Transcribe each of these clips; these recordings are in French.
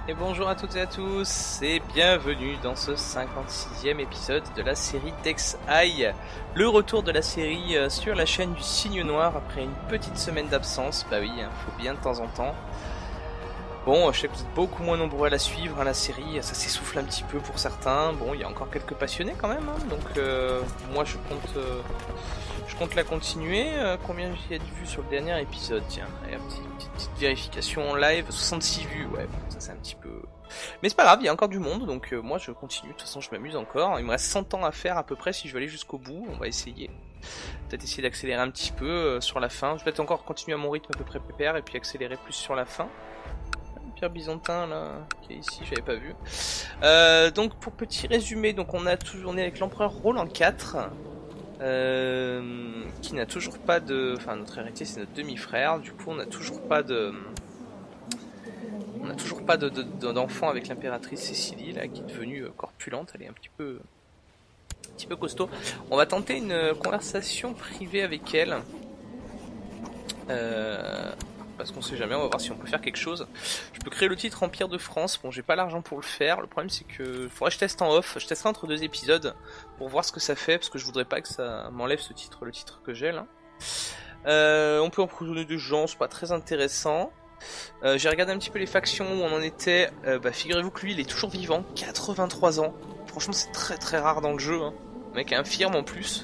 Et bonjour à toutes et à tous, et bienvenue dans ce 56e épisode de la série Dex-High. Le retour de la série sur la chaîne du Cygne Noir après une petite semaine d'absence. Bah oui, faut bien de temps en temps. Bon, je sais que vous êtes beaucoup moins nombreux à la suivre, la série, ça s'essouffle un petit peu pour certains. Bon, il y a encore quelques passionnés quand même, donc moi je compte la continuer. Combien j'ai de vues sur le dernier épisode? Tiens, allez, petite vérification en live, 66 vues, ouais, bon, ça c'est un petit peu... Mais c'est pas grave, il y a encore du monde, donc moi je continue, de toute façon je m'amuse encore. Il me reste 100 ans à faire à peu près si je veux aller jusqu'au bout, on va essayer. Peut-être essayer d'accélérer un petit peu sur la fin. Je vais peut-être encore continuer à mon rythme à peu près pépère et puis accélérer plus sur la fin. Pierre Byzantin là, qui est ici, j'avais pas vu. Donc pour petit résumé, donc on est avec l'empereur Roland IV. Qui n'a toujours pas de... Enfin, notre héritier c'est notre demi-frère, du coup on n'a toujours pas de... d'enfant avec l'impératrice Cécilie, là, qui est devenue corpulente, elle est un petit peu costaud. On va tenter une conversation privée avec elle. Parce qu'on sait jamais, on va voir si on peut faire quelque chose. Je peux créer le titre Empire de France, bon j'ai pas l'argent pour le faire, le problème c'est que faudrait que je teste en off, je testerai entre deux épisodes pour voir ce que ça fait, parce que je voudrais pas que ça m'enlève ce titre, le titre que j'ai là. On peut emprisonner des gens, c'est pas très intéressant. J'ai regardé un petit peu les factions où on en était, figurez-vous que lui il est toujours vivant, 83 ans, franchement c'est très très rare dans le jeu, hein. Le mec est infirme en plus.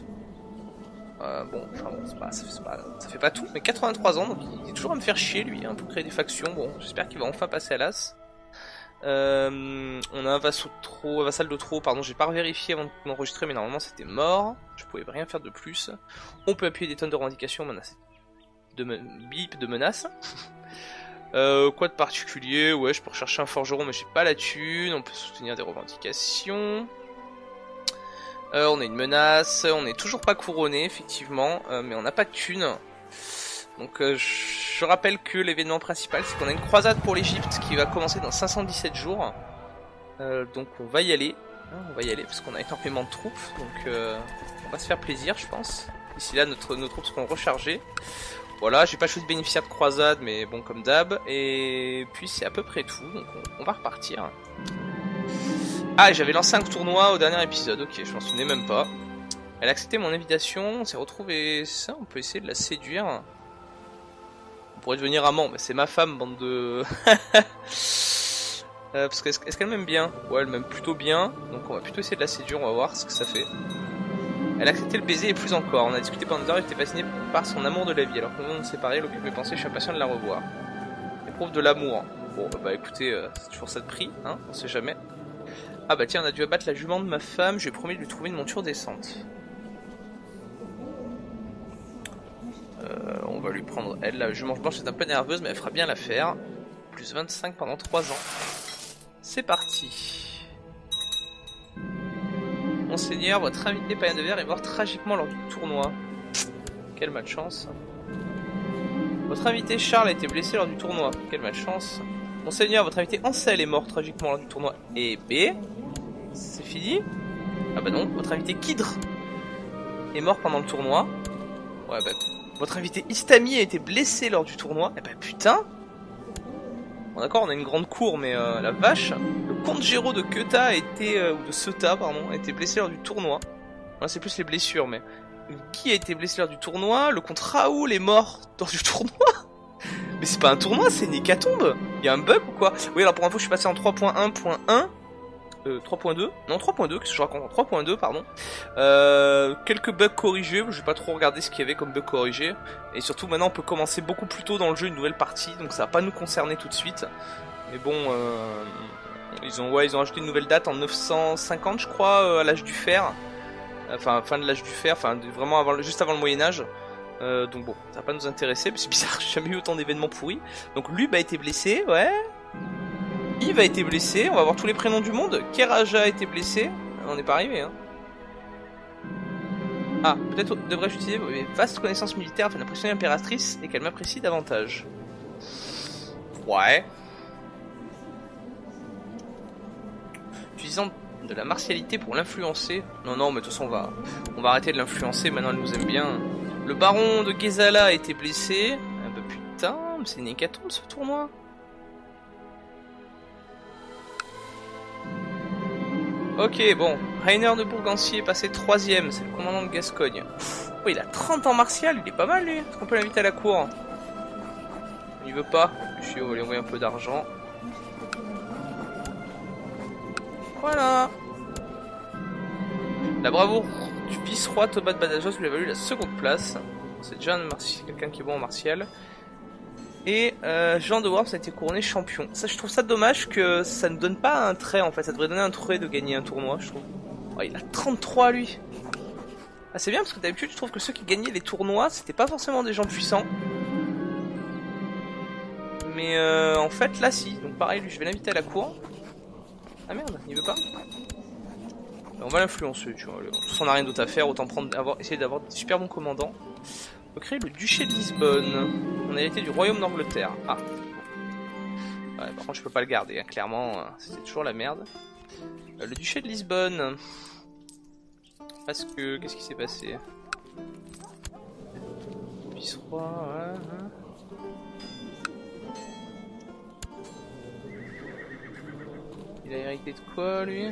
Ça fait pas tout, mais 83 ans, donc il est toujours à me faire chier lui, pour créer des factions. Bon, j'espère qu'il va enfin passer à l'as. On a un vassal de trop, pardon, j'ai pas vérifié avant de m'enregistrer, mais normalement c'était mort. Je pouvais rien faire de plus. On peut appuyer des tonnes de revendications, bip de menaces. Quoi de particulier? Ouais, je peux rechercher un forgeron, mais j'ai pas la thune. On peut soutenir des revendications. On a une menace, on n'est toujours pas couronné effectivement, mais on n'a pas de thunes. Donc je rappelle que l'événement principal c'est qu'on a une croisade pour l'Egypte qui va commencer dans 517 jours. Donc on va y aller parce qu'on a énormément de troupes, donc on va se faire plaisir je pense. Ici là nos troupes seront rechargées. Voilà, j'ai pas choisi de bénéficiaire de croisade, mais bon comme d'hab. Et puis c'est à peu près tout, donc on va repartir. Ah, j'avais lancé un tournoi au dernier épisode, ok, je m'en souvenais même pas. Elle a accepté mon invitation, on s'est retrouvé ça, on peut essayer de la séduire. On pourrait devenir amant, mais c'est ma femme, bande de... parce que est-ce qu'elle m'aime bien? Ouais, elle m'aime plutôt bien, donc on va plutôt essayer de la séduire, on va voir ce que ça fait. Elle a accepté le baiser et plus encore, on a discuté pendant des heures, elle était fascinée par son amour de la vie, alors qu'on vient de se séparer, elle occupe mes pensées, je suis impatient de la revoir. Éprouve de l'amour. Bon, bah écoutez, c'est toujours ça de prix, on sait jamais. Ah bah tiens, on a dû abattre la jument de ma femme, je lui ai promis de lui trouver une monture décente. On va lui prendre elle, la jument blanche est un peu nerveuse mais elle fera bien l'affaire. Plus 25 pendant 3 ans. C'est parti. Monseigneur, votre invité païen de verre est mort tragiquement lors du tournoi. Quelle malchance. Votre invité Charles a été blessé lors du tournoi. Quelle malchance. Monseigneur, votre invité Ansel est mort tragiquement lors du tournoi. Et B, c'est fini? Ah bah non, votre invité Kidr est mort pendant le tournoi. Ouais bah, votre invité Istami a été blessé lors du tournoi. Eh bah putain. Bon d'accord, on a une grande cour, mais la vache. Le comte Géraud de Queta a été, ou de Ceuta pardon, a été blessé lors du tournoi. Là c'est plus les blessures, mais... Qui a été blessé lors du tournoi? Le comte Raoul est mort lors du tournoi. Mais c'est pas un tournoi, c'est une hécatombe. Y'a un bug ou quoi? Oui, alors pour info, je suis passé en 3.1.1. 3.2. Non, 3.2, qu'est-ce que je raconte? En 3.2, pardon. Quelques bugs corrigés, je vais pas trop regarder ce qu'il y avait comme bug corrigé. Et surtout, maintenant, on peut commencer beaucoup plus tôt dans le jeu une nouvelle partie, donc ça va pas nous concerner tout de suite. Mais bon, ils ont ajouté une nouvelle date en 950, je crois, à l'âge du fer. Enfin, fin de l'âge du fer, enfin, vraiment juste avant le Moyen-Âge. Donc bon, ça va pas nous intéresser, mais c'est bizarre, j'ai jamais eu autant d'événements pourris. Donc Lub a été blessé, ouais. Yves a été blessé, on va voir tous les prénoms du monde. Keraja a été blessé, on n'est pas arrivé, Ah, peut-être devrais-je utiliser mes vastes connaissances militaires afin d'impressionner l'impératrice et qu'elle m'apprécie davantage. Ouais. Utilisant de la martialité pour l'influencer. Non, mais de toute façon on va arrêter de l'influencer, maintenant elle nous aime bien. Le baron de Gezala a été blessé. Ah bah putain, c'est une hécatombe ce tournoi. Ok, bon. Rainer de Bourgancier est passé 3ème. C'est le commandant de Gascogne. Oh, il a 30 ans martial. Il est pas mal, lui. Est-ce qu'on peut l'inviter à la cour? Il veut pas. Je vais lui envoyer un peu d'argent. Voilà. La bravoure du vice-roi Thomas de Badajoz lui a valu la seconde place. C'est déjà quelqu'un qui est bon en martial. Et Jean de Worms a été couronné champion. Ça, je trouve ça dommage que ça ne donne pas un trait en fait. Ça devrait donner un trait de gagner un tournoi, je trouve. Oh, il a 33 lui. Ah, c'est bien parce que d'habitude, je trouve que ceux qui gagnaient les tournois, c'était pas forcément des gens puissants. Mais en fait, là, si. Donc pareil, lui, je vais l'inviter à la cour. Ah merde, il veut pas. On va l'influencer, tu vois. On n'a rien d'autre à faire, autant essayer d'avoir des super bons commandants. On va créer le duché de Lisbonne. On a hérité du royaume d'Angleterre. Ah. Ouais, par contre, je peux pas le garder, hein. Clairement, c'était toujours la merde. Le duché de Lisbonne. Parce que, qu'est-ce qui s'est passé? Vice-roi, ouais. Il a hérité de quoi, lui?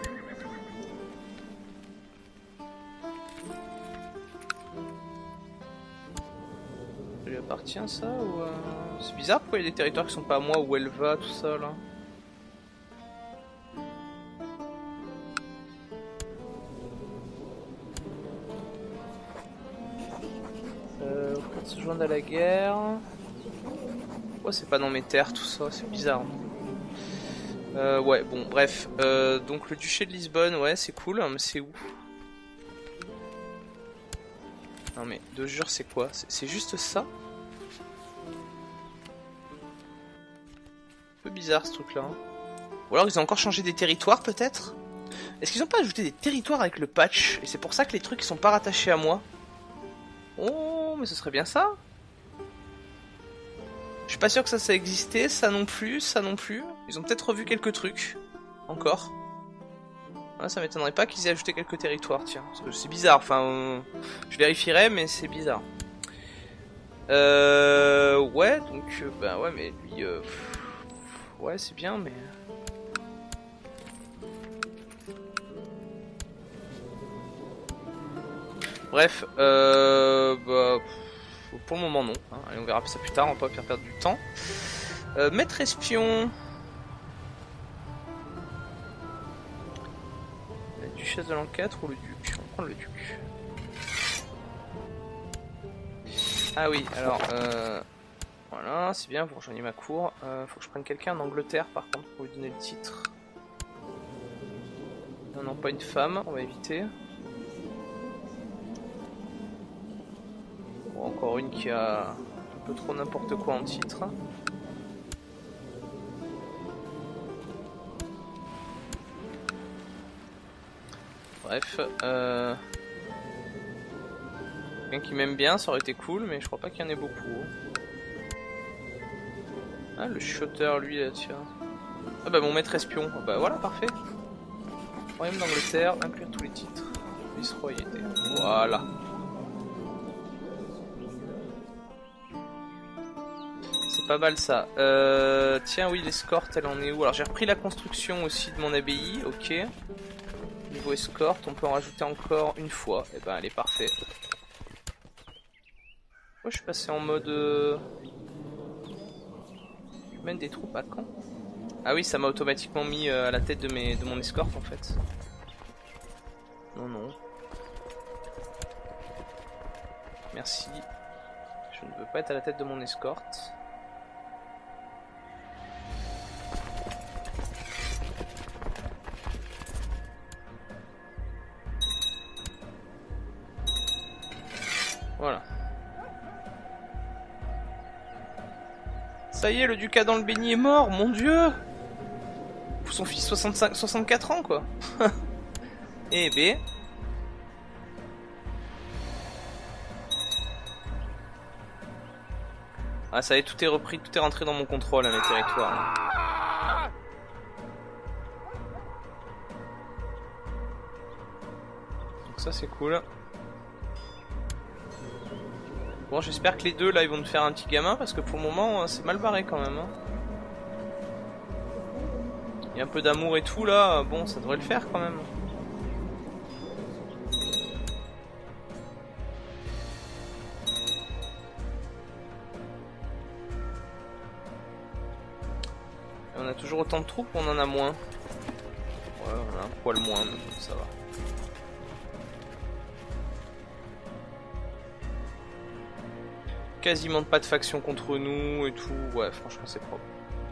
Ça lui appartient, ça, ou c'est bizarre, pourquoi il y a des territoires qui sont pas à moi, où elle va, tout ça, là? Pour se joindre à la guerre... Oh, c'est pas dans mes terres, tout ça, c'est bizarre. Ouais, bon, bref. Donc le duché de Lisbonne, ouais, c'est cool, hein, mais c'est où? Non mais, de jure, c'est quoi? C'est juste ça? Un peu bizarre ce truc-là. Hein. Ou alors ils ont encore changé des territoires, peut-être? Est-ce qu'ils ont pas ajouté des territoires avec le patch? Et c'est pour ça que les trucs ils sont pas rattachés à moi? Oh, mais ce serait bien ça? Je suis pas sûr que ça existait, ça non plus, ça non plus. Ils ont peut-être revu quelques trucs. Encore. Ah, ça m'étonnerait pas qu'ils aient ajouté quelques territoires, tiens. C'est bizarre, enfin... je vérifierai, mais c'est bizarre. Ouais, donc... bah ouais, mais lui... ouais, c'est bien, mais... Bref, bah... pour le moment, non. Hein. Allez, on verra ça plus tard, on va pas faire perdre du temps. Maître espion... La duchesse de l'An4 ou le duc? On va prendre le duc. Ah oui, alors... voilà, c'est bien, vous rejoignez ma cour. Faut que je prenne quelqu'un en Angleterre, par contre, pour lui donner le titre. Non, non, pas une femme, on va éviter. Bon, encore une qui a un peu trop n'importe quoi en titre. Bref, quelqu'un qui m'aime bien, ça aurait été cool, mais je crois pas qu'il y en ait beaucoup. Ah, le shooter, lui, là, tiens. Ah bah mon maître espion, bah voilà, parfait. Royaume d'Angleterre, inclure tous les titres. Vice-royauté, voilà. C'est pas mal ça. Tiens, oui, l'escorte, elle en est où? Alors j'ai repris la construction aussi de mon abbaye, ok. Niveau escorte, on peut en rajouter encore une fois. Et ben elle est parfaite. Moi je suis passé en mode... Je mène des troupes à quand? Ah oui, ça m'a automatiquement mis à la tête de mon escorte en fait. Non, non. Merci. Je ne veux pas être à la tête de mon escorte. Voilà. Ça y est, le ducat dans le béni est mort, mon dieu! Son fils 64 ans quoi. Et B. Ah ça y est, tout est repris, tout est rentré dans mon contrôle à mes territoires. Là. Donc ça c'est cool. Bon, j'espère que les deux là ils vont nous faire un petit gamin parce que pour le moment c'est mal barré quand même. Hein. Il y a un peu d'amour et tout là, bon ça devrait le faire quand même. Et on a toujours autant de troupes ou on en a moins? Ouais, on a un poil moins, mais bon, ça va. Quasiment pas de faction contre nous et tout, ouais franchement c'est propre.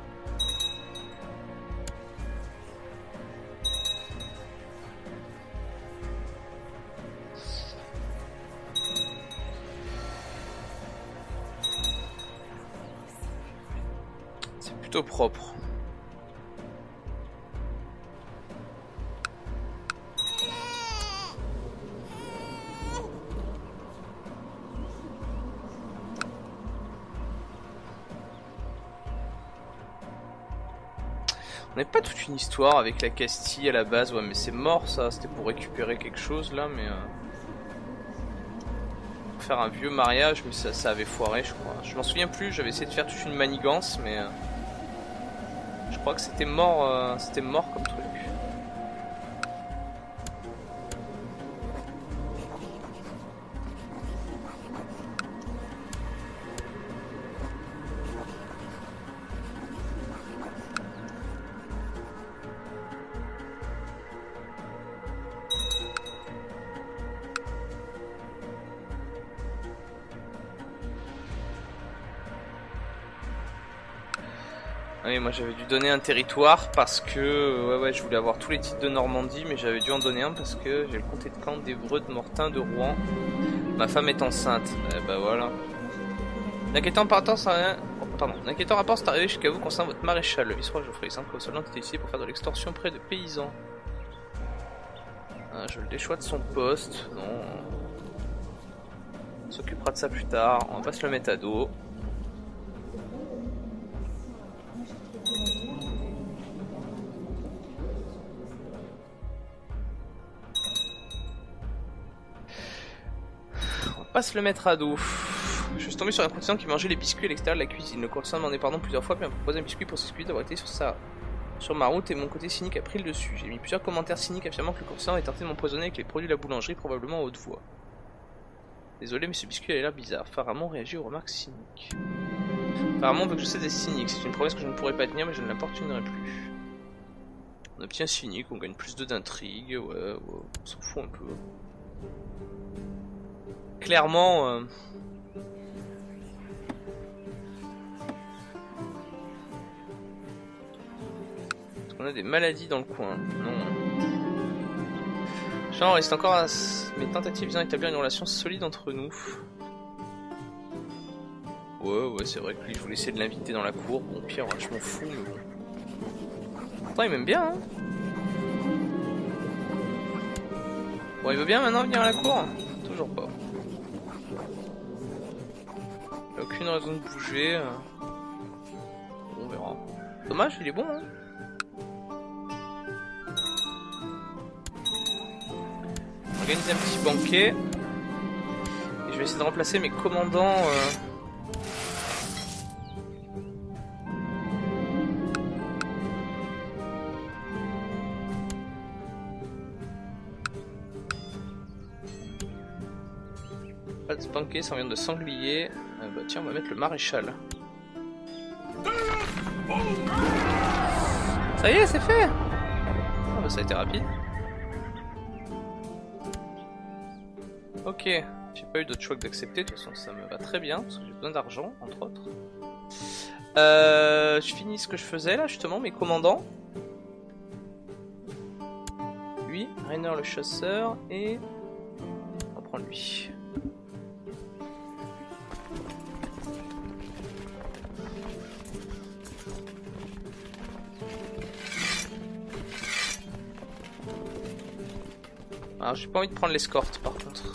C'est plutôt propre. On n'avait pas toute une histoire avec la Castille à la base, ouais mais c'est mort ça, c'était pour récupérer quelque chose là mais... Pour faire un vieux mariage mais ça avait foiré je crois. Je m'en souviens plus, j'avais essayé de faire toute une manigance mais... Je crois que c'était mort comme truc. Oui, moi j'avais dû donner un territoire parce que ouais je voulais avoir tous les titres de Normandie mais j'avais dû en donner un parce que j'ai le comté de Caen, d'Évreux, de Mortain, de Rouen. Ma femme est enceinte. Bah voilà. N'inquiétant rapport c'est arrivé jusqu'à vous concernant votre maréchal, le vice-roi Geoffrey. Que vos soldats étaient ici pour faire de l'extorsion près de paysans. Ah, je le déchois de son poste. Non. On s'occupera de ça plus tard. On va pas se le mettre à dos. Se le mettre à dos. Je suis tombé sur un courtisan qui mangeait les biscuits à l'extérieur de la cuisine. Le courtisan m'en est pardon plusieurs fois, puis m'a proposé un biscuit pour s'excuser d'avoir été sur ma route et mon côté cynique a pris le dessus. J'ai mis plusieurs commentaires cyniques affirmant que le courtisan avait tenté de m'empoisonner avec les produits de la boulangerie, probablement à haute voix. Désolé mais ce biscuit a l'air bizarre. Pharamond réagit aux remarques cyniques. Pharamond veut que je cesse d'être cynique. C'est une promesse que je ne pourrais pas tenir mais je ne l'importunerai plus. On obtient cynique, on gagne plus d'intrigue, ouais, on s'en fout un peu. Clairement, est-ce qu'on a des maladies dans le coin? Non. Genre, il reste encore à mes tentatives visant à établir une relation solide entre nous. Ouais, c'est vrai que lui, je voulais essayer de l'inviter dans la cour. Bon, pire, ouais, je m'en fous, mais bon. Pourtant, il m'aime bien, hein. Bon, il veut bien maintenant venir à la cour? Toujours pas. Aucune raison de bouger. On verra. Dommage, il est bon. Hein. Organiser un petit banquet. Et je vais essayer de remplacer mes commandants. Pas de banquet, ça vient de sanglier. Bah tiens, on va mettre le maréchal. Ça y est, c'est fait. Ah bah ça a été rapide. Ok, j'ai pas eu d'autre choix que d'accepter, de toute façon ça me va très bien, parce que j'ai besoin d'argent, entre autres. Je finis ce que je faisais là, justement, mes commandants. Lui, Rainer le chasseur, et... on va prendre lui. Alors j'ai pas envie de prendre l'escorte par contre.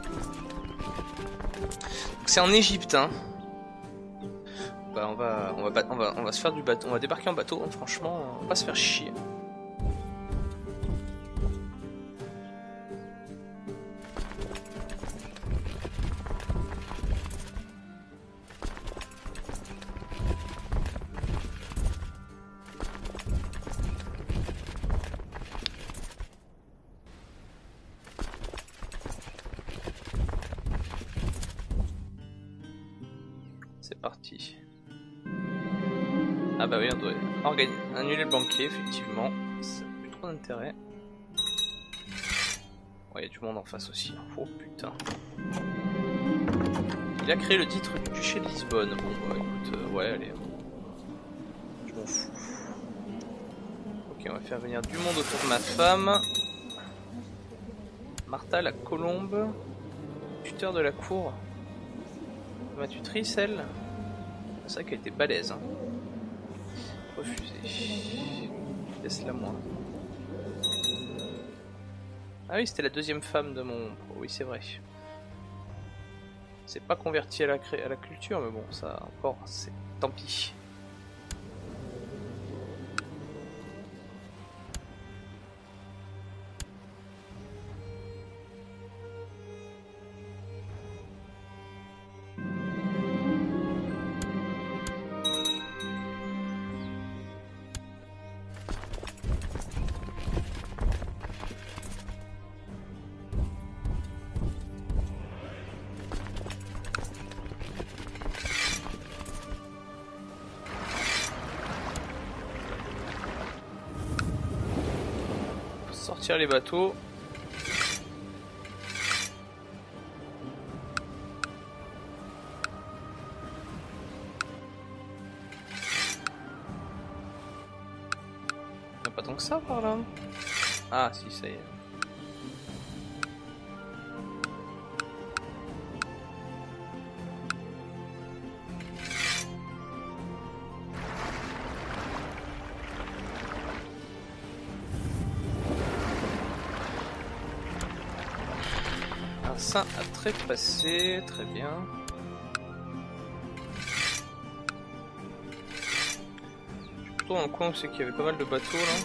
C'est en Égypte, hein. Bah on va on va se faire du bateau, on va débarquer en bateau, franchement, on va pas se faire chier. C'est parti. Ah bah oui, on doit annuler le banquier, effectivement. Ça n'a plus trop d'intérêt. Ouais, il y a du monde en face aussi. Oh putain. Il a créé le titre du duché de Lisbonne. Bon bah écoute, ouais, allez. Je m'en fous. Ok, on va faire venir du monde autour de ma femme. Martha la colombe. Tuteur de la cour. Ma tutrice, elle. C'est vrai qu'elle était balèze. Hein. Refusé. Laisse-la moi. Ah oui, c'était la deuxième femme de mon... Oh, oui, c'est vrai. C'est pas converti à la culture, mais bon, ça encore, c'est... Tant pis. Sortir les bateaux. Il n'y a pas tant que ça par là. Ah si, ça y est. Ça a très passé, très bien. Je suis plutôt dans le coin où c'est qu'il y avait pas mal de bateaux là.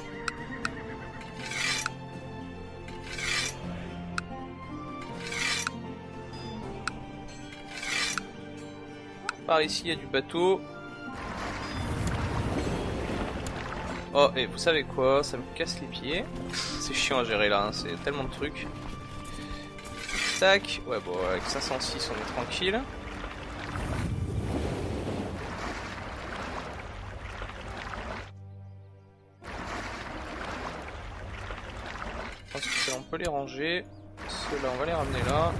Par ici il y a du bateau. Oh et vous savez quoi, ça me casse les pieds. C'est chiant à gérer là, hein. C'est tellement de trucs. Tac, ouais bon avec 506 on est tranquille. Je pense que ça on peut les ranger. Ceux-là on va les ramener là.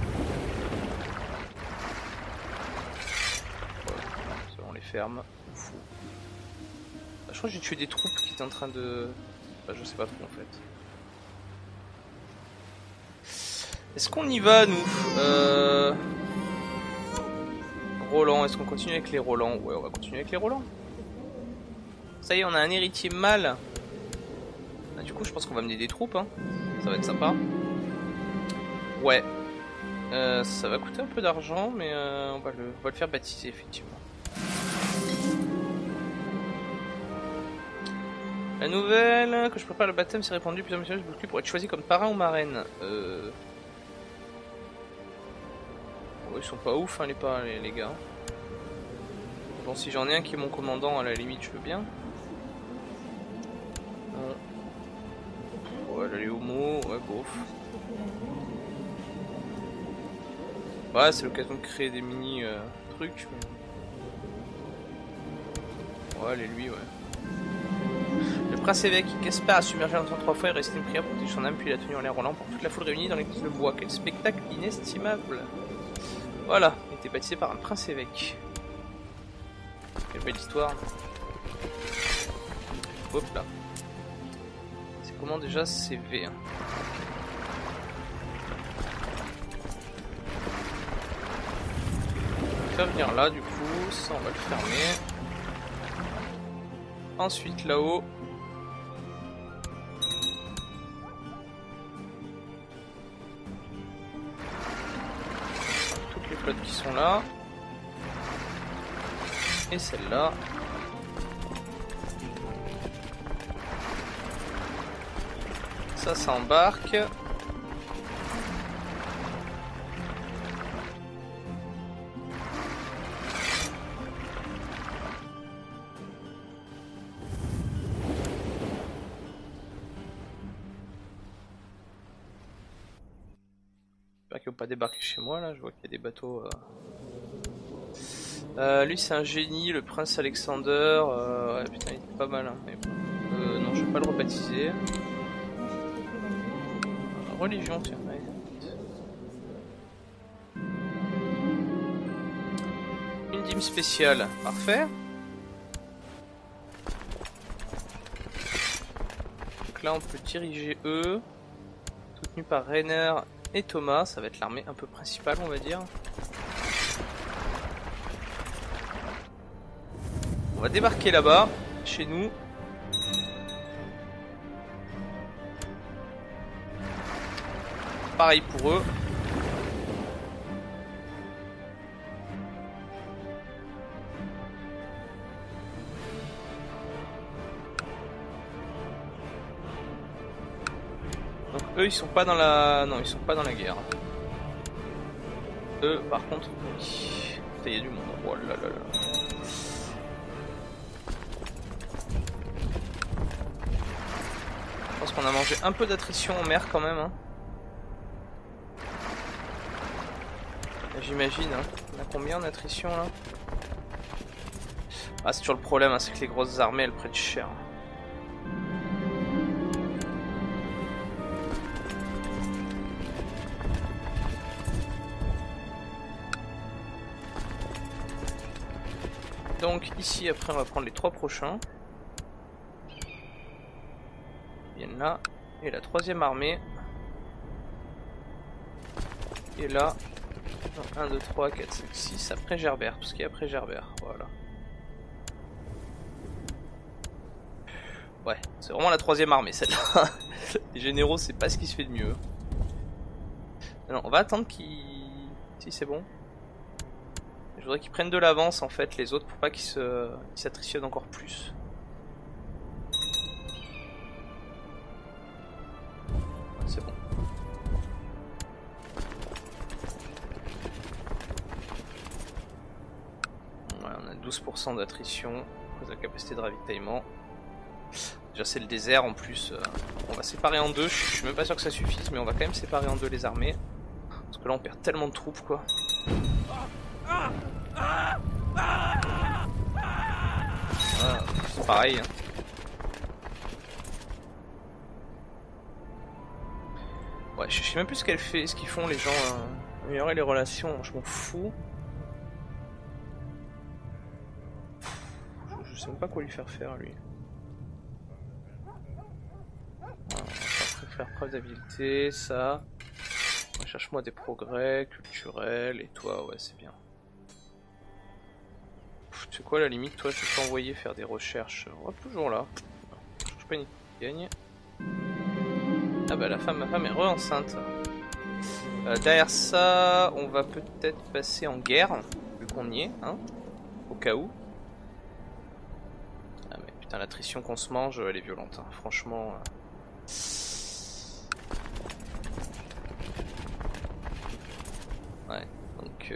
Ouais, ça on les ferme. Fou. Je crois que j'ai tué des troupes qui étaient en train de... Enfin, je sais pas trop en fait. Est-ce qu'on y va, nous Roland, est-ce qu'on continue avec les Roland? Ouais, on va continuer avec les Roland. Ça y est, on a un héritier mâle. Ah, du coup, je pense qu'on va mener des troupes. Hein. Ça va être sympa. Ouais. Ça va coûter un peu d'argent, mais on va le faire baptiser, effectivement. La nouvelle, que je prépare le baptême, s'est répandue. Plusieurs messages bousculés pour être choisi comme parrain ou marraine. Ils sont pas ouf hein, les gars. Bon si j'en ai un qui est mon commandant à la limite je veux bien. Ouais là les homos, ouais bof. Ouais c'est l'occasion de créer des mini trucs. Mais... Ouais allez lui ouais. Le prince évêque Gaspard a submergé l'enfant 3 fois et resté une prière pour protéger son âme puis il a tenu en l'air Roland pour toute la foule réunie dans l'église de bois. Quel spectacle inestimable. Voilà, il était baptisé par un prince évêque. Quelle belle histoire. Hop là. C'est comment déjà CV hein. On va faire venir là du coup, ça on va le fermer. Ensuite là-haut. Toutes les flottes qui sont là. Et celle-là. Ça embarque. J'espère qu'ils vont pas débarquer chez moi là, je vois qu'il y a des bateaux. Lui c'est un génie, le prince Alexander. Ouais, putain, il était pas mal. Hein, mais bon. Non, je vais pas le rebaptiser. Religion, tiens. Ouais. Une dîme spéciale, parfait. Donc là, on peut diriger eux. Soutenu par Rainer et Thomas, ça va être l'armée un peu principale, on va dire. On va débarquer là-bas, chez nous. Pareil pour eux. Donc eux ils sont pas dans la... Non, ils sont pas dans la guerre. Eux par contre, oui. Il y a du monde. Oh là là là. Je pense qu'on a mangé un peu d'attrition en mer quand même. Hein. J'imagine. Hein. On a combien en attrition là? Ah, c'est toujours le problème, hein, c'est que les grosses armées elles prennent cher. Donc ici après on va prendre les 3 prochains. Ils viennent là. Et la 3ème armée. Et là. 1, 2, 3, 4, 5, 6 après Gerbert. Tout ce qui est après Gerbert. Voilà. Ouais, c'est vraiment la 3ème armée celle-là. Les généraux c'est pas ce qui se fait de mieux. Non, on va attendre qu'ils... Si c'est bon. Je voudrais qu'ils prennent de l'avance en fait les autres pour pas qu'ils s'attritionnent encore plus. C'est bon. Voilà, on a 12% d'attrition, la capacité de ravitaillement. Déjà c'est le désert en plus. On va séparer en deux, je suis même pas sûr que ça suffise, mais on va quand même séparer en deux les armées. Parce que là on perd tellement de troupes quoi. Voilà, c'est pareil. Hein. Ouais, je sais même plus ce qu'elle fait, ce qu'ils font les gens. Améliorer les relations, je m'en fous. Je sais même pas quoi lui faire faire lui. Voilà, on va faire preuve d'habileté, ça. Cherche-moi des progrès culturels et toi, ouais, c'est bien. Tu sais quoi, à la limite, toi, je vais t'envoyer faire des recherches. Hop, toujours là. Je change pas une gagne. Ah bah, ma femme est re-enceinte. Derrière ça, on va peut-être passer en guerre, vu qu'on y est, hein, au cas où. Ah mais putain, l'attrition qu'on se mange, elle est violente, hein. Franchement. Ouais, donc...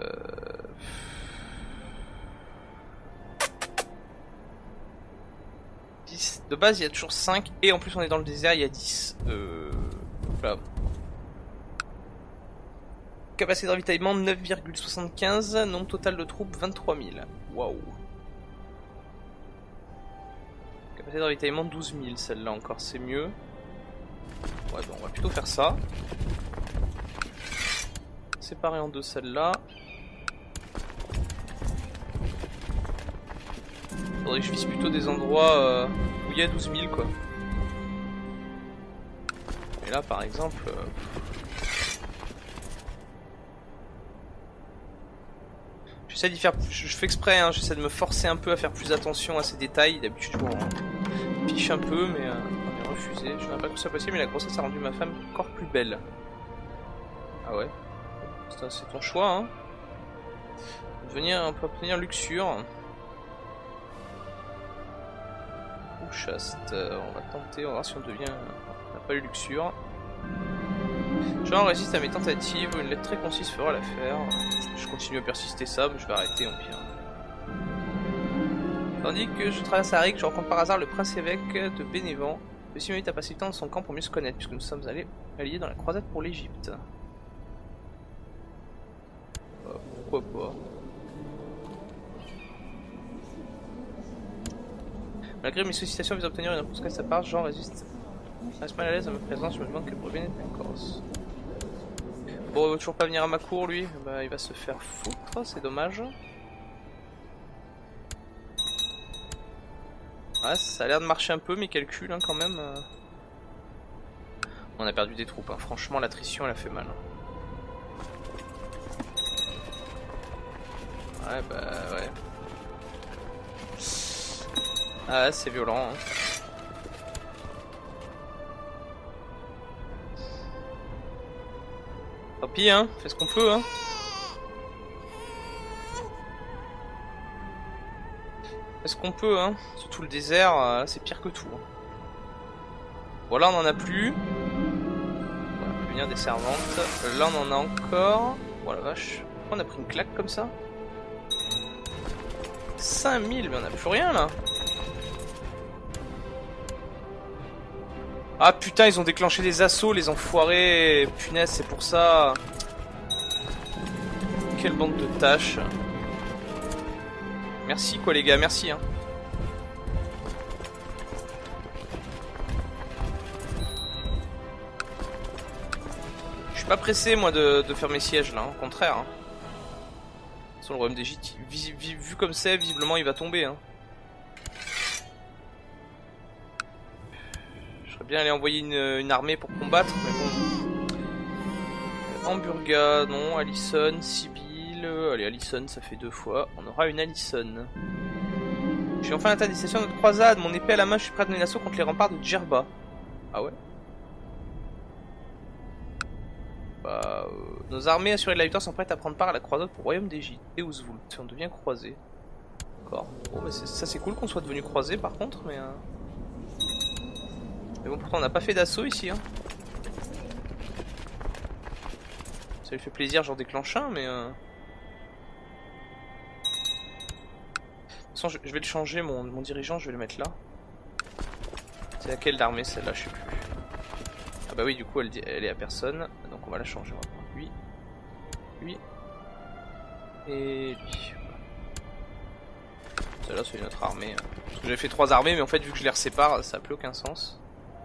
De base il y a toujours 5 et en plus on est dans le désert, il y a 10. Là. Capacité de ravitaillement 9,75, nombre total de troupes 23 000. Waouh. Capacité de ravitaillement 12 000, celle-là encore c'est mieux. Ouais, bon, on va plutôt faire ça. Séparer en deux celle-là. Faudrait que je vise plutôt des endroits où il y a 12 000 quoi. Et là par exemple... J'essaie d'y faire... Je fais exprès, hein, j'essaie de me forcer un peu à faire plus attention à ces détails. D'habitude je m'en fiche un peu mais on est refusé. Je n'aurais pas cru ça possible mais la grossesse a rendu ma femme encore plus belle. Ah ouais. C'est ton choix hein. On peut obtenir luxure. Ou chaste. On va tenter, on va voir si on devient On n'a pas eu luxure. Jean résiste à mes tentatives, une lettre très concise fera l'affaire. Je continue à persister ça, mais je vais arrêter en pire. Tandis que je traverse Arik, je rencontre par hasard le prince évêque de Bénévent. Ceci m'invite à passer du temps dans son camp pour mieux se connaître, puisque nous sommes alliés dans la croisade pour l'Égypte. Pourquoi pas. Malgré mes sollicitations visant à obtenir une réponse à sa part, Jean résiste. Je reste mal à l'aise à ma présence, je me demande quel pourrait bien être un Corse. Bon, il va toujours pas venir à ma cour lui, bah, il va se faire foutre, c'est dommage. Ouais, ça a l'air de marcher un peu mes calculs hein, quand même. On a perdu des troupes, hein. Franchement l'attrition elle a fait mal. Ouais bah ouais. Ah c'est violent. Hein. Tant pis hein, fait ce qu'on peut hein. Fait ce qu'on peut hein. Surtout le désert, c'est pire que tout. Hein. Voilà on en a plus. On peut venir des servantes. Là on en a encore. Oh la vache. On a pris une claque comme ça. 5000 mais on a plus rien là. Ah putain ils ont déclenché des assauts les enfoirés. Punaise c'est pour ça. Quelle bande de tâches. Merci quoi les gars, merci hein. Je suis pas pressé moi de faire mes sièges là, au contraire. Hein. Sur le royaume d'Égypte, vu comme c'est, visiblement il va tomber hein. Je serais bien aller envoyer une armée pour combattre, mais bon. Hamburga, non, Allison, Sibyl. Allez, Allison, ça fait 2 fois. On aura une Allison. Je suis enfin à la destination de notre croisade. Mon épée à la main, je suis prêt à donner l'assaut contre les remparts de Djerba. Ah ouais. Bah, nos armées assurées de la victoire sont prêtes à prendre part à la croisade pour le royaume d'Égypte. Et Ouzvoult. On devient croisé. D'accord. Bon, bah ça c'est cool qu'on soit devenu croisé par contre, mais. Mais bon, pourtant on n'a pas fait d'assaut ici. Hein. Ça lui fait plaisir, j'en déclenche un, mais. De toute façon, je vais le changer, mon dirigeant, je vais le mettre là. C'est laquelle d'armée celle-là, je sais plus. Ah bah oui, du coup elle est à personne, donc on va la changer. On va prendre lui, lui et lui. Celle-là c'est notre armée. Parce que j'avais fait 3 armées, mais en fait vu que je les resépare, ça n'a plus aucun sens.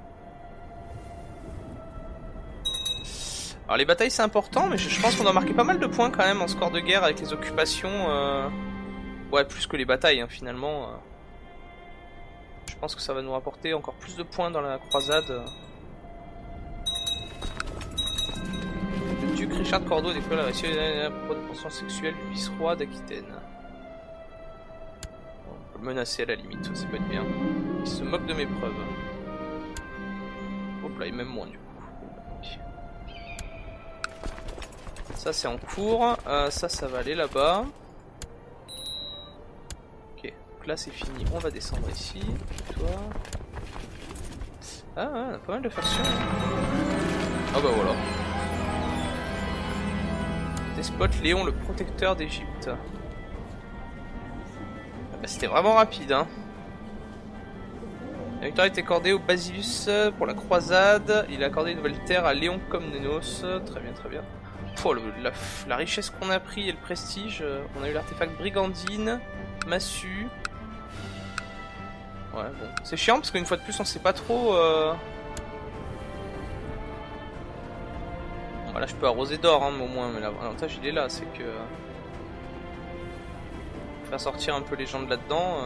Alors les batailles c'est important, mais je pense qu'on doit marquer pas mal de points quand même en score de guerre avec les occupations. Ouais, plus que les batailles hein, finalement. Je pense que ça va nous rapporter encore plus de points dans la croisade. Le duc Richard de Cordoue découvre la réussite à propos de pension sexuelle du vice-roi d'Aquitaine. On peut le menacer à la limite, ça peut être bien. Il se moque de mes preuves. Hop là, et même moins du coup. Ça c'est en cours, ça va aller là-bas. Ok, donc là c'est fini, on va descendre ici. Toi. Ah ouais, on a pas mal de factions. Ah bah voilà. Despote Léon le protecteur d'Égypte. Ah bah c'était vraiment rapide hein. La victoire a été accordée au Basilus pour la croisade. Il a accordé une nouvelle terre à Léon Komnenos. Très bien, très bien. Oh, la richesse qu'on a pris et le prestige. On a eu l'artefact brigandine, massue. Ouais, bon. C'est chiant parce qu'une fois de plus, on sait pas trop. Bon, bah là, je peux arroser d'or, hein, mais au moins. Mais l'avantage, il est là. C'est que. Faire sortir un peu les gens de là-dedans.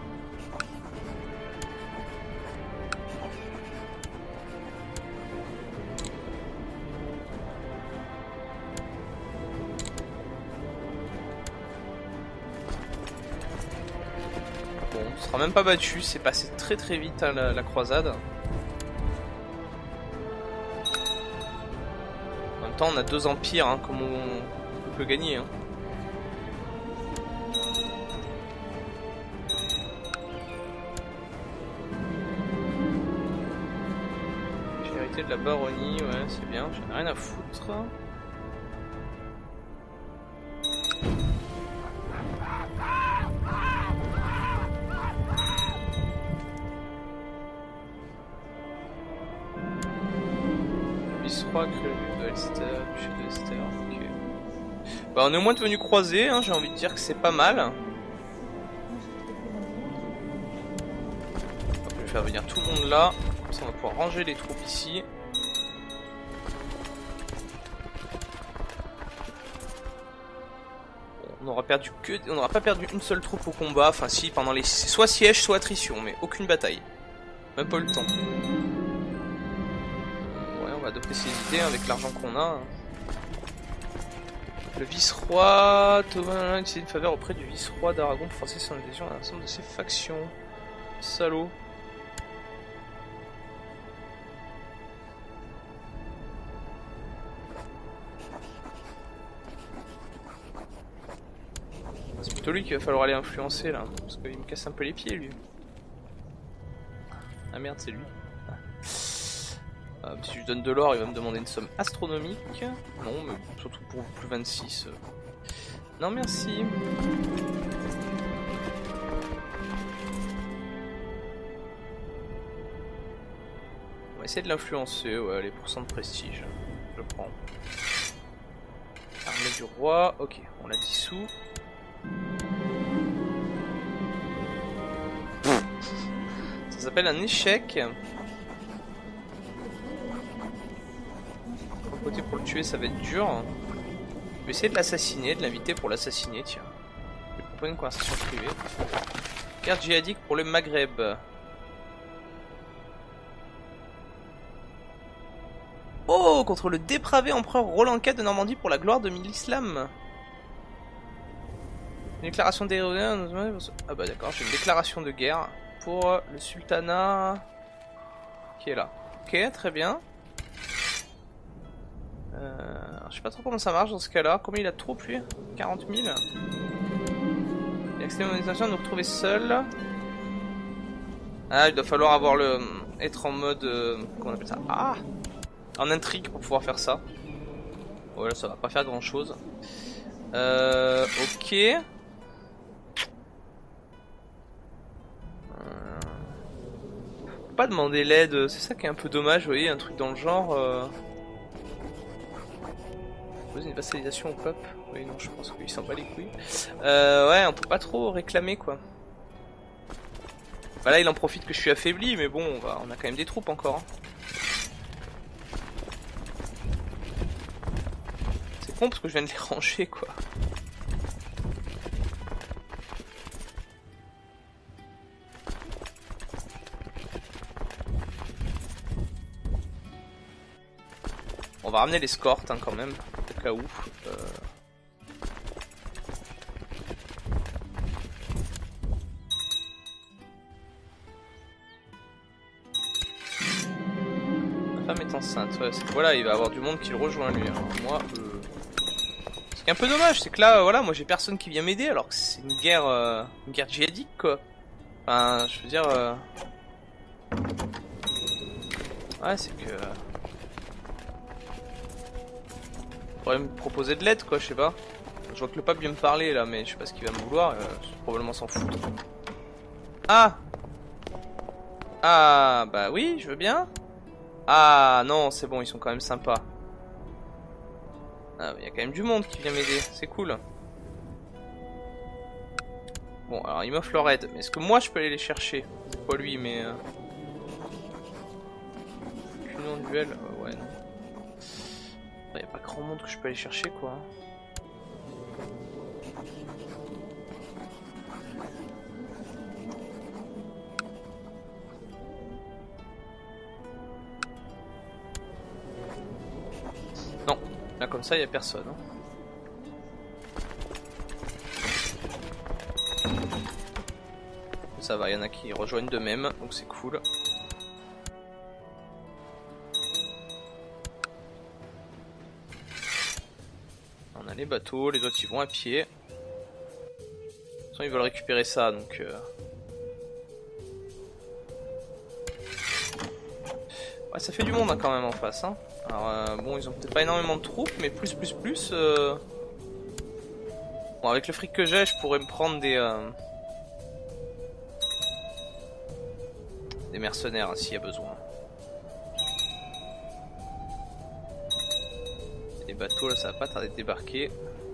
On sera même pas battu, c'est passé très très vite hein, la croisade. En même temps on a 2 empires, hein, comme on peut gagner. Hein. de la baronnie, ouais, c'est bien, j'en ai rien à foutre. Vice-roi, créé de Elster, duché de Elster, ok. Bah, on est au moins devenu croisés, hein, j'ai envie de dire que c'est pas mal. Je vais faire venir tout le monde là, comme ça on va pouvoir ranger les troupes ici. On n'aura perdu que, on n'aura pas perdu une seule troupe au combat, enfin si, pendant les, soit siège, soit attrition, mais aucune bataille. Même pas eu le temps. Ouais, on va adopter ces idées avec l'argent qu'on a. Le vice-roi, Thomas utilise une faveur auprès du vice-roi d'Aragon pour forcer son adhésion à l'ensemble de ses factions. Salaud. C'est plutôt lui qu'il va falloir aller influencer là, parce qu'il me casse un peu les pieds lui. Ah merde, c'est lui. Si je donne de l'or, il va me demander une somme astronomique. Non, mais surtout pour plus 26. Non, merci. On va essayer de l'influencer, ouais, les pourcents de prestige. Je prends. Armée du roi, ok, on l'a dissous. Ça s'appelle un échec. Côté pour le tuer, ça va être dur. Je vais essayer de l'assassiner, de l'inviter pour l'assassiner, tiens. Je vais proposer une conversation privée. Guerre djihadique pour le Maghreb. Oh, contre le dépravé empereur Roland IV de Normandie pour la gloire de l'islam. Une déclaration d'héroïne. Ah bah d'accord, j'ai une déclaration de guerre pour le sultanat qui est là. Ok, très bien. Je sais pas trop comment ça marche dans ce cas-là. Combien il a de troupes lui? 40 000. Il a accès à mon intention de nous retrouver seul. Ah, il doit falloir avoir le. Être en mode. Comment on appelle ça? Ah! En intrigue pour pouvoir faire ça. Voilà, ça va pas faire grand chose. Ok. Faut pas demander l'aide, c'est ça qui est un peu dommage, vous voyez, un truc dans le genre. Une vassalisation au peuple. Oui, non, je pense qu'il s'en bat les couilles. Ouais, on peut pas trop réclamer quoi. Bah là, il en profite que je suis affaibli, mais bon, on a quand même des troupes encore. Hein. C'est con parce que je viens de les ranger quoi. On va ramener l'escorte hein, quand même, au cas où. La femme est enceinte, ouais, voilà, il va avoir du monde qui le rejoint lui. Alors, moi, ce qui est un peu dommage, c'est que là, voilà, moi j'ai personne qui vient m'aider alors que c'est une guerre djihadique quoi. Enfin, je veux dire. Ouais, c'est que. Pourrait me proposer de l'aide quoi, je sais pas. Je vois que le pape vient me parler là, mais je sais pas ce qu'il va me vouloir, probablement s'en foutre. Ah! Ah, bah oui, je veux bien. Ah non, c'est bon, ils sont quand même sympas. Ah, il y a quand même du monde qui vient m'aider, c'est cool. Bon, alors il m'offre leur aide, mais est-ce que moi je peux aller les chercher? C'est pas lui, mais... Aucune en duel, ouais non. Il n'y a pas grand monde que je peux aller chercher quoi. Non, là comme ça il n'y a personne. Hein. Ça va, il y en a qui rejoignent de même, donc c'est cool. On a les bateaux, les autres ils vont à pied. De toute façon ils veulent récupérer ça donc... Ouais, ça fait du monde hein, quand même en face. Hein. Alors bon, ils ont peut-être pas énormément de troupes, mais plus. Bon, avec le fric que j'ai, je pourrais me prendre des mercenaires hein, s'il y a besoin. Les bateaux là, ça va pas tarder de débarquer.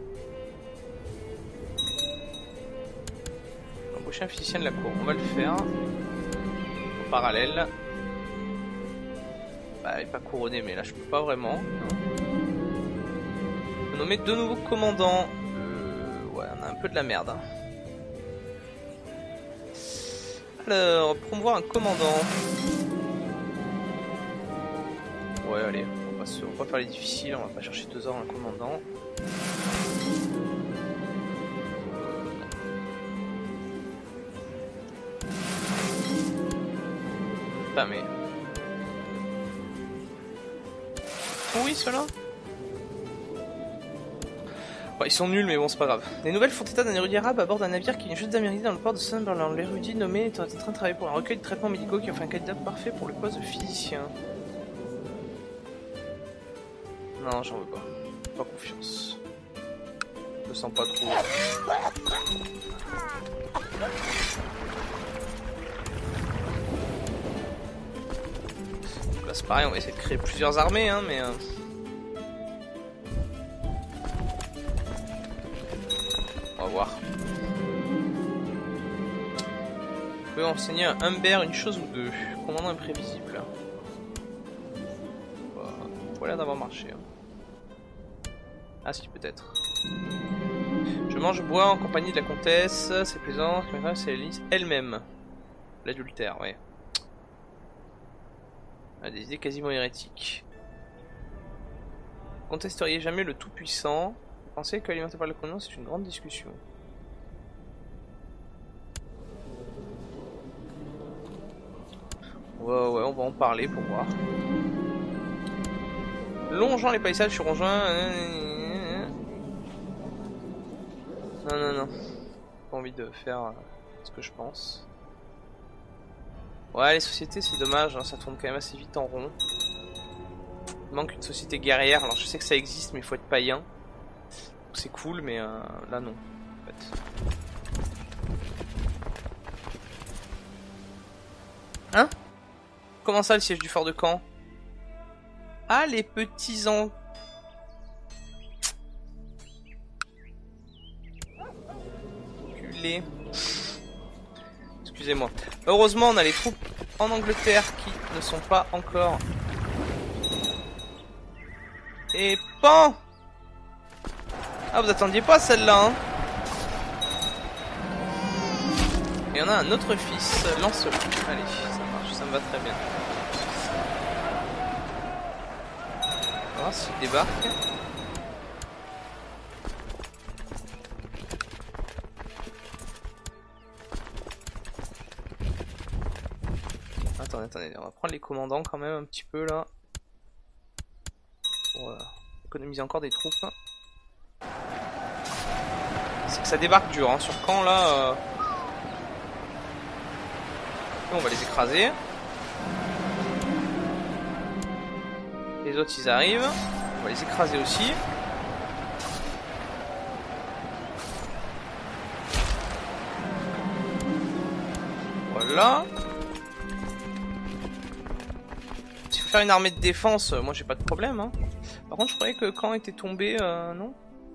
Embaucher un physicien de la cour, on va le faire. En parallèle. Bah, il est pas couronné, mais là je peux pas vraiment. On va nommer 2 nouveaux commandants. Ouais, on a un peu de la merde. Hein. Alors, promouvoir un commandant. Ouais, allez, on va pas faire les difficiles, on va pas chercher 2 heures un commandant. Pas mais. Oui, ceux-là. Ouais, ils sont nuls, mais bon, c'est pas grave. Les nouvelles font état d'un érudit arabe à bord d'un navire qui vient juste d'Amérique dans le port de Sunderland. L'érudit nommé est en train de travailler pour un recueil de traitements médicaux qui offre un candidat parfait pour le poste de physicien. Non, j'en veux pas. Pas confiance. Je me sens pas trop. Donc là, c'est pareil, on va essayer de créer plusieurs armées, hein, mais. On va voir. Vous pouvez enseigner à Humbert une chose ou deux. Commandant imprévisible. Pas l'air d'avoir marché. Hein. Ah si, peut-être. Je mange bois en compagnie de la comtesse. C'est plaisant. Ce qui m'intéresse, c'est Elise elle-même. L'adultère, ouais. Elle a des idées quasiment hérétiques. Contesteriez jamais le Tout-Puissant. Vous pensez qu'alimenter par le commandant, c'est une grande discussion. Ouais, on va en parler pour voir. Longeant les paysages sur Rongeant. Non. Pas envie de faire ce que je pense. Ouais, les sociétés, c'est dommage, hein, ça tourne quand même assez vite en rond. Il manque une société guerrière, alors je sais que ça existe, mais il faut être païen. C'est cool, mais là non. En fait. Hein? Comment ça, le siège du fort de Caen? Ah, les petits enculés. Excusez-moi. Heureusement, on a les troupes en Angleterre qui ne sont pas encore. Et pan! Ah, vous attendiez pas celle-là, hein? Et on a un autre fils, Lancelot. Allez, ça marche, ça me va très bien. On va voir s'il débarque. Attendez, on va prendre les commandants quand même un petit peu là. Pour économiser encore des troupes. C'est que ça débarque dur, hein. Sur Caen là. On va les écraser. Les autres ils arrivent. On va les écraser aussi. Voilà. Si faut faire une armée de défense, moi j'ai pas de problème. Hein. Par contre je croyais que Caen était tombé, non?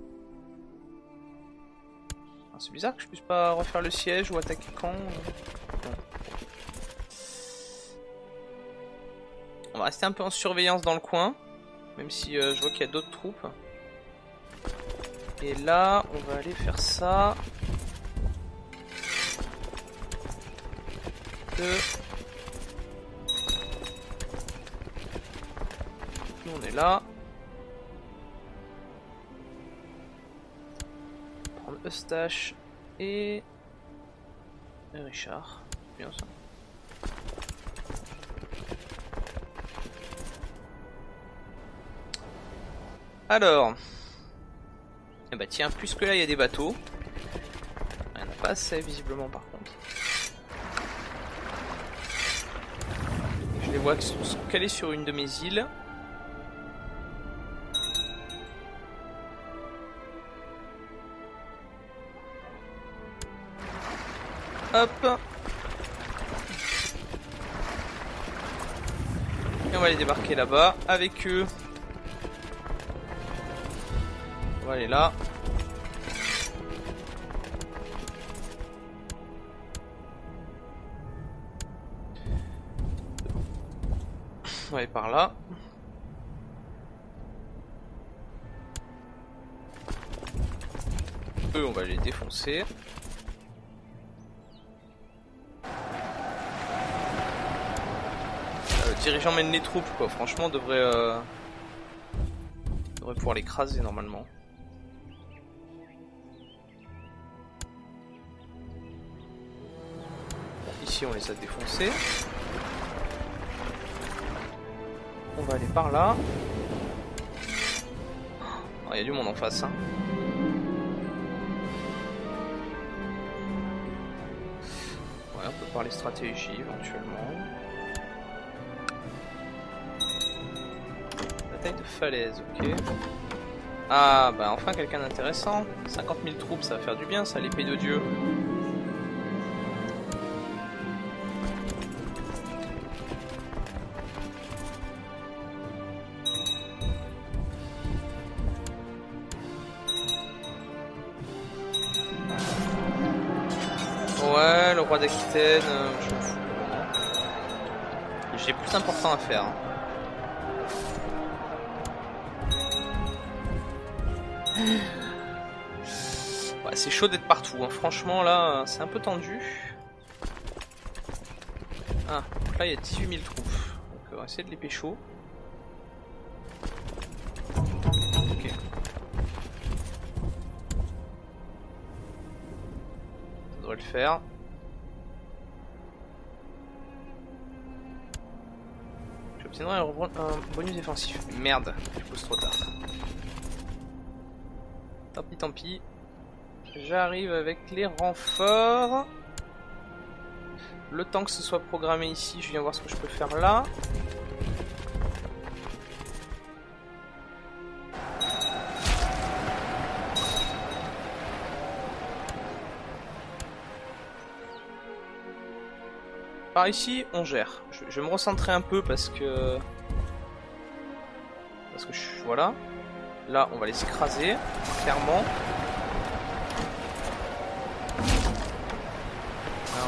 C'est bizarre que je puisse pas refaire le siège ou attaquer Caen. On va rester un peu en surveillance dans le coin. Même si je vois qu'il y a d'autres troupes. Et là, on va aller faire ça. Nous on est là. Prendre Eustache et Richard. Bien ça. Alors, eh bah tiens, puisque là il y a des bateaux, il n'y en a pas assez visiblement par contre. Je les vois qui sont calés sur une de mes îles. Hop. Et on va les débarquer là-bas avec eux. On va aller là. On va aller par là. Eux, on va les défoncer. Le dirigeant mène les troupes, quoi. Franchement, devrait pouvoir l'écraser normalement. Ici, on les a défoncés. On va aller par là. Oh, il y a du monde en face. Hein. Ouais, on peut parler stratégie éventuellement. Bataille de falaise, ok. Ah, bah enfin quelqu'un d'intéressant. 50 000 troupes, ça va faire du bien, ça, l'épée de Dieu. Ouais, le roi d'Aquitaine, je m'en fous. J'ai plus important à faire. Ouais, c'est chaud d'être partout, hein. Franchement là, c'est un peu tendu. Ah, donc là il y a 18 000 troupes. Donc on va essayer de les pécho. Ok. Ça devrait le faire. J'obtiendrai un bonus défensif. Merde, je pose trop tard. Tant pis. J'arrive avec les renforts. Le temps que ce soit programmé ici, je viens voir ce que je peux faire là. Par ici, on gère. Je vais me recentrer un peu parce que je... Voilà. Là, on va les écraser, clairement. Non.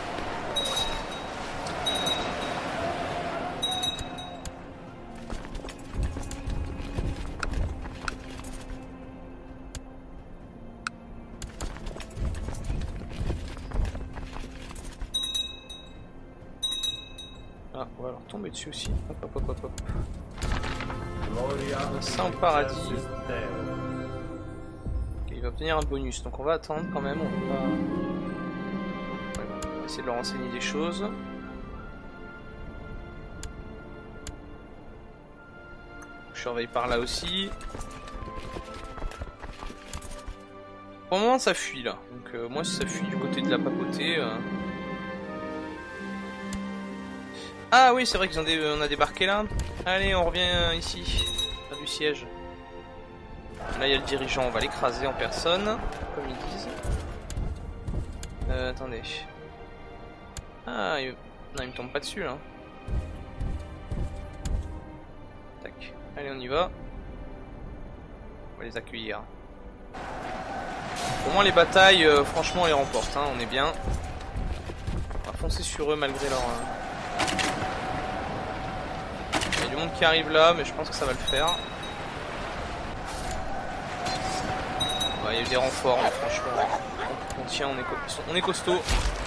Ah, on va leur tomber dessus aussi. Hop, hop, hop, hop, hop. Ça en paradis. Ok, il va obtenir un bonus, donc on va attendre quand même. On va essayer de leur enseigner des choses. Je surveille par là aussi. Pour le moment ça fuit là, donc moi si ça fuit du côté de la papauté... Ah oui, c'est vrai qu'ils ont on a débarqué là. Allez, on revient ici, faire du siège. Là il y a le dirigeant, on va l'écraser en personne, comme ils disent. Attendez. Ah, non, il me tombe pas dessus là. Tac. Allez, on y va. On va les accueillir. Au moins les batailles, franchement on les remporte, hein, on est bien. On va foncer sur eux malgré leur... Il y a du monde qui arrive là, mais je pense que ça va le faire. Ouais, il y a eu des renforts, mais franchement, on tient, on est costaud.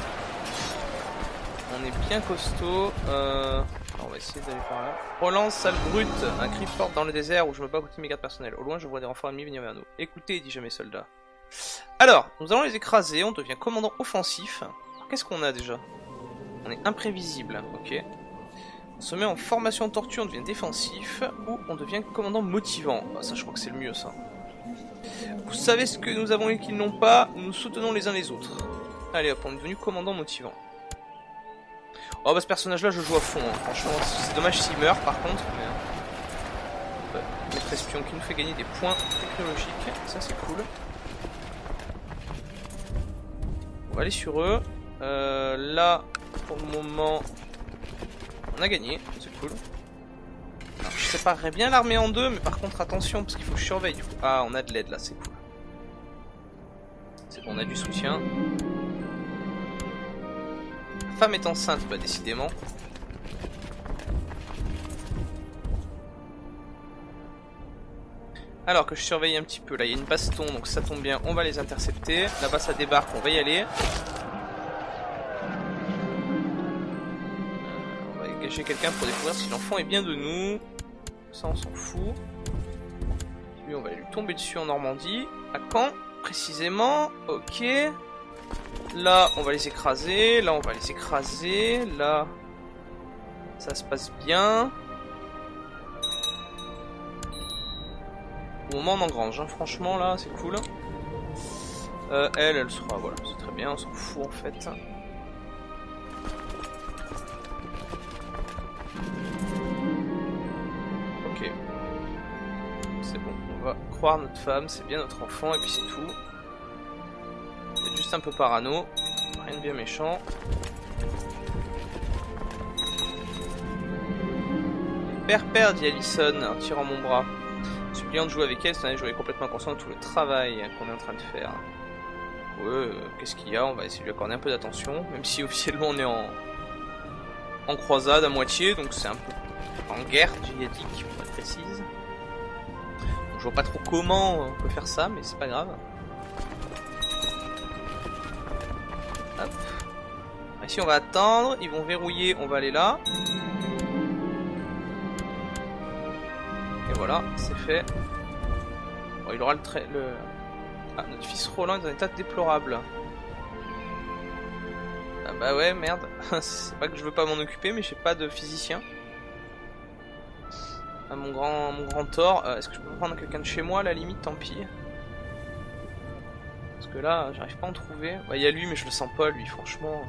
On est bien costaud. On va essayer d'aller par là. Relance, sale brute, un cri fort dans le désert où je me bats à côté de mes gardes personnels. Au loin, je vois des renforts ennemis venir vers nous. Écoutez, dis-je à mes soldats. Alors, nous allons les écraser, on devient commandant offensif. Qu'est-ce qu'on a déjà? On est imprévisible, ok. On se met en formation tortue, on devient défensif, ou on devient commandant motivant. Ah, ça, je crois que c'est le mieux, ça. Vous savez ce que nous avons et qu'ils n'ont pas, nous nous soutenons les uns les autres. Allez hop, on est devenu commandant motivant. Oh bah ce personnage là je joue à fond, hein. Franchement c'est dommage s'il meurt par contre. Mais... Maître espion qui nous fait gagner des points technologiques, ça c'est cool. On va aller sur eux. Là pour le moment on a gagné, c'est cool. Alors, je séparerais bien l'armée en deux, mais par contre attention parce qu'il faut que je surveille du coup. Ah on a de l'aide là, c'est cool. C'est bon, on a du soutien. La femme est enceinte, bah décidément. Alors que je surveille un petit peu, là il y a une baston, donc ça tombe bien, on va les intercepter. Là-bas ça débarque, on va y aller. On va engager quelqu'un pour découvrir si l'enfant est bien de nous. Ça on s'en fout. Lui on va lui tomber dessus en Normandie. À Caen, précisément, ok. Là on va les écraser, là on va les écraser, là ça se passe bien. Au moment on engrange, hein. Franchement là c'est cool. Elle sera, voilà, c'est très bien, on s'en fout en fait. Ok. C'est bon, on va croire notre femme, c'est bien notre enfant et puis c'est tout. C'est juste un peu parano, rien de bien méchant. Père, dit Allison en tirant mon bras. Suppliant de jouer avec elle, c'est jouer complètement conscient de tout le travail qu'on est en train de faire. Ouais, qu'est-ce qu'il y a? On va essayer de lui accorder un peu d'attention, même si officiellement on est en croisade à moitié, donc c'est un peu en guerre djihadique, pour être précise. Donc, je vois pas trop comment on peut faire ça, mais c'est pas grave. Hop. Ici on va attendre, ils vont verrouiller, on va aller là. Et voilà, c'est fait. Bon, il aura le trait... Ah, notre fils Roland est dans un état déplorable. Ah bah ouais, merde. C'est pas que je veux pas m'en occuper, mais j'ai pas de physicien. Ah, mon grand tort. Est-ce que je peux prendre quelqu'un de chez moi, à la limite, tant pis. Parce que là, j'arrive pas à en trouver. Ouais, il y a lui, mais je le sens pas, lui, franchement.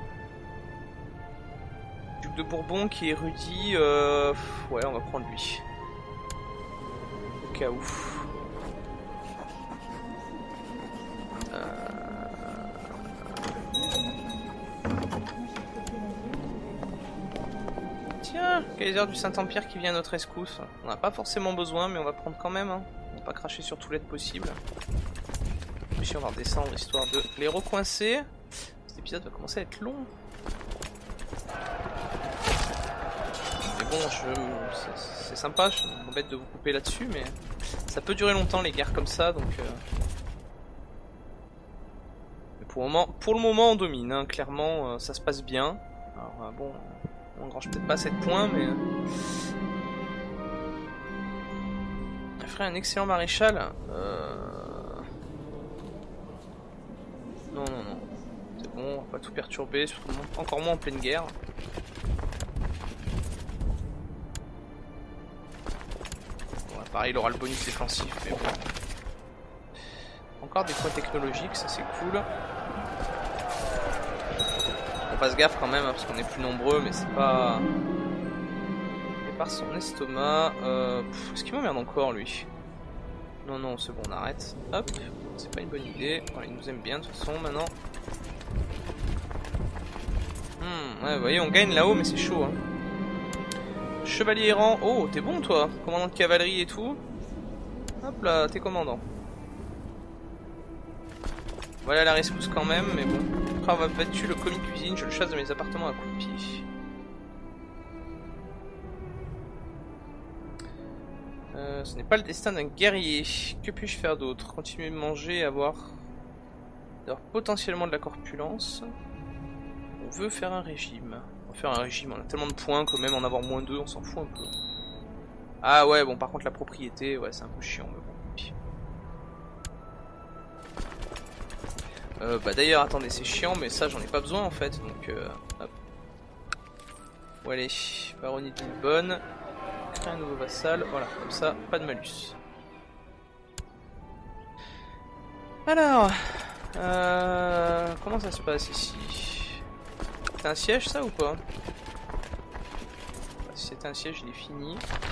Duc de Bourbon qui est érudit. Ouais, on va prendre lui. Au cas où. Tiens, Kaiser du Saint-Empire qui vient à notre escousse. On n'a pas forcément besoin, mais on va prendre quand même. Hein. On va pas cracher sur tout l'aide possible. Puis on va redescendre histoire de les recoincer. Cet épisode va commencer à être long. Mais bon, c'est sympa, je m'embête de vous couper là-dessus, mais ça peut durer longtemps les guerres comme ça, donc... Mais pour le moment on domine, hein. Clairement ça se passe bien. Alors bon, on engrange peut-être pas 7 points, mais... Elle ferait un excellent maréchal. Non, c'est bon, on va pas tout perturber, surtout encore moins en pleine guerre. Bon, pareil, il aura le bonus défensif, mais bon. Encore des points technologiques, ça c'est cool. On passe gaffe quand même, hein, parce qu'on est plus nombreux, mais c'est pas... Et par son estomac... Est-ce qu'il m'emmerde encore, lui? Non, c'est bon, on arrête. Hop, c'est pas une bonne idée. Bon, il nous aime bien de toute façon, maintenant. Ouais, vous voyez, on gagne là-haut, mais c'est chaud, hein. Chevalier errant. Oh, t'es bon, toi. Commandant de cavalerie et tout. Hop là, t'es commandant. Voilà la rescousse quand même, mais bon. Après avoir battu le commis cuisine, je le chasse de mes appartements à coups de pied. Ce n'est pas le destin d'un guerrier. Que puis-je faire d'autre? Continuer de manger, avoir potentiellement de la corpulence. On veut faire un régime. On va faire un régime, on a tellement de points que même en avoir moins 2, on s'en fout un peu. Ah ouais, bon par contre la propriété, ouais c'est un peu chiant, mais bon. Bah d'ailleurs attendez, c'est chiant mais ça j'en ai pas besoin en fait, donc hop. Bon allez, baronnie de Lillebonne, créer un nouveau vassal, voilà, comme ça, pas de malus. Alors, comment ça se passe ici? C'est un siège ça ou pas? si c'était un siège, il est fini.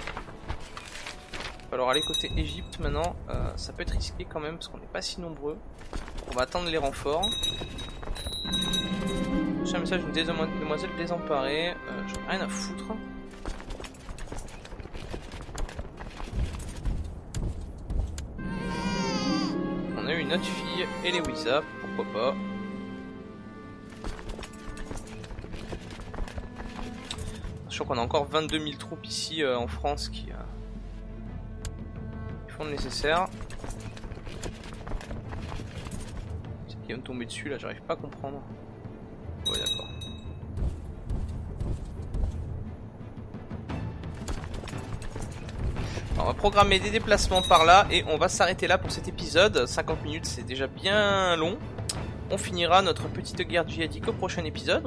Il va falloir aller côté Égypte maintenant. Ça peut être risqué quand même parce qu'on n'est pas si nombreux. On va attendre les renforts. J'ai un message d'une demoiselle désemparée. J'en ai rien à foutre. On a eu une autre fille et les Wiza, pourquoi pas. Je crois qu'on a encore 22 000 troupes ici en France qui font le nécessaire. C'est qui va me tomber dessus là, j'arrive pas à comprendre. Ouais, d'accord. On va programmer des déplacements par là et on va s'arrêter là pour cet épisode. 50 minutes, c'est déjà bien long. On finira notre petite guerre djihadique au prochain épisode.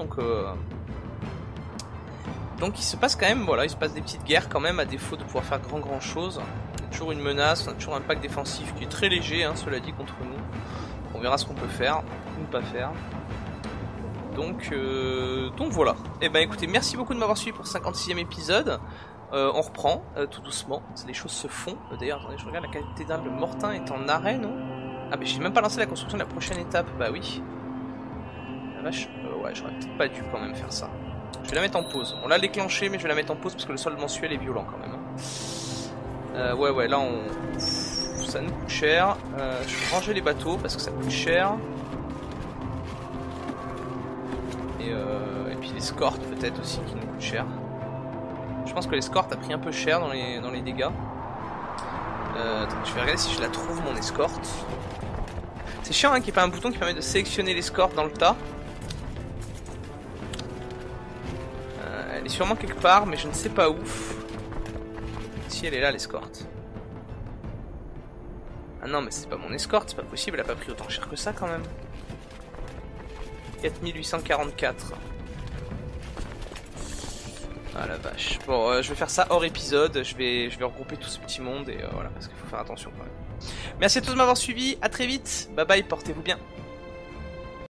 Donc il se passe quand même, voilà, il se passe des petites guerres quand même, à défaut de pouvoir faire grand chose. On a toujours une menace, on a toujours un pack défensif qui est très léger, hein, cela dit, contre nous. On verra ce qu'on peut faire ou pas faire. Donc voilà. Et ben écoutez, merci beaucoup de m'avoir suivi pour ce 56e épisode. On reprend tout doucement, les choses se font. D'ailleurs, attendez, je regarde, la cathédrale de Mortain est en arrêt, non? Ah mais j'ai même pas lancé la construction de la prochaine étape, bah oui. La vache, ouais, j'aurais peut-être pas dû quand même faire ça. Je vais la mettre en pause. On l'a déclenché, mais je vais la mettre en pause parce que le solde mensuel est violent quand même. Ouais, là ça nous coûte cher. Je vais ranger les bateaux parce que ça coûte cher. Et puis l'escorte peut-être aussi qui nous coûte cher. Je pense que l'escorte a pris un peu cher dans les dégâts. Attends, je vais regarder si je la trouve mon escorte. C'est chiant hein, qu'il n'y ait pas un bouton qui permet de sélectionner l'escorte dans le tas. Elle est sûrement quelque part, mais je ne sais pas où. Si elle est là, l'escorte. Ah non, mais c'est pas mon escorte, c'est pas possible, elle a pas pris autant cher que ça quand même. 4844. Ah la vache. Bon, je vais faire ça hors épisode, je vais regrouper tout ce petit monde et voilà, parce qu'il faut faire attention quand même. Merci à tous de m'avoir suivi, à très vite, bye bye, portez-vous bien.